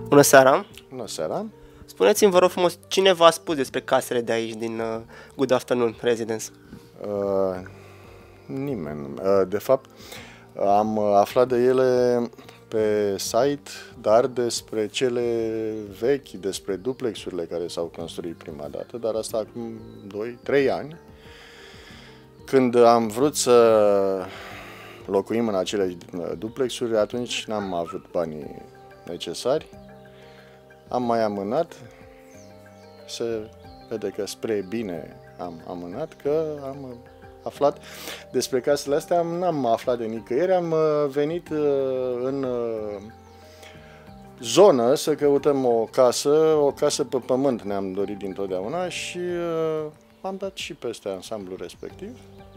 Bună seara! Bună seara! Spuneți-mi, vă rog frumos, cine v-a spus despre casele de aici, din Good Afternoon Residence? Nimeni. De fapt, am aflat de ele pe site, dar despre cele vechi, despre duplexurile care s-au construit prima dată, dar asta acum 2-3 ani, când am vrut să locuim în acele duplexuri, atunci n-am avut banii necesari, am mai amânat, se vede că spre bine am amânat, că am aflat despre casele astea, n-am aflat de nicăieri, am venit în zonă să căutăm o casă pe pământ ne-am dorit dintotdeauna și am dat și peste ansamblul respectiv,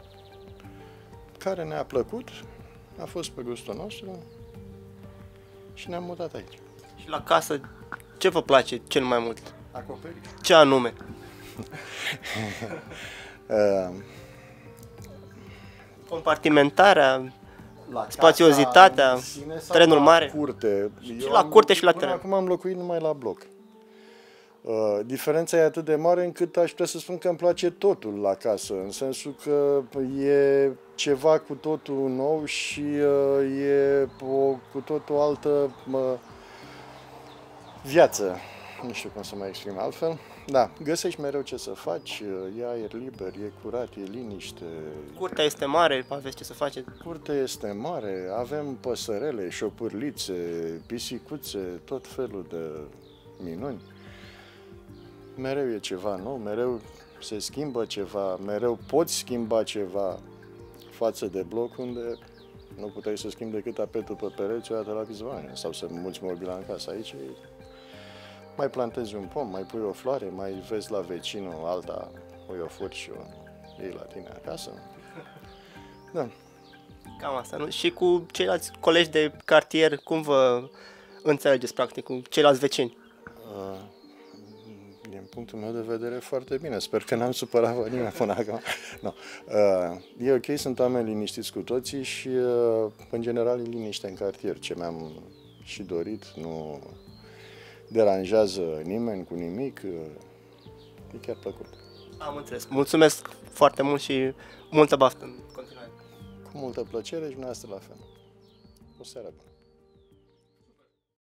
care ne-a plăcut, a fost pe gustul nostru și ne-am mutat aici. Și la casă, ce vă place cel mai mult? Acoperiș? Ce anume? Compartimentarea, spațiozitatea, terenul mare? Curte. Și la curte și la teren. Acum am locuit numai la bloc. Diferența e atât de mare încât aș putea să spun că îmi place totul la casă, în sensul că e ceva cu totul nou și e cu totul altă viață. Nu știu cum să mai exprim altfel. Da, găsești mereu ce să faci, e aer liber, e curat, e liniște. Curtea este mare, aveți ce să faceți? Curtea este mare, avem păsărele, șopârlițe, pisicuțe, tot felul de minuni. Mereu e ceva nou, mereu se schimbă ceva, mereu poți schimba ceva față de bloc unde nu puteai să schimbi decât tapetul pe pereți o dată la câțiva ani sau să mulți mobila în casă. Aici mai plantezi un pom, mai pui o floare, mai vezi la vecinul alta, pui o furi și o iei la tine acasă. Da. Cam asta, nu? Și cu ceilalți colegi de cartier, cum vă înțelegeți, practic, cu ceilalți vecini? Din punctul meu de vedere, foarte bine. Sper că n-am supărat pe nimeni până acum. No. E ok, sunt oameni liniștiți cu toții și, în general, e liniște în cartier. Ce mi-am și dorit, nu deranjează nimeni cu nimic, e chiar plăcut. Am înțeles. Mulțumesc foarte mult și multă baftă în continuare. Cu multă plăcere și dumneavoastră la fel. O seară bună.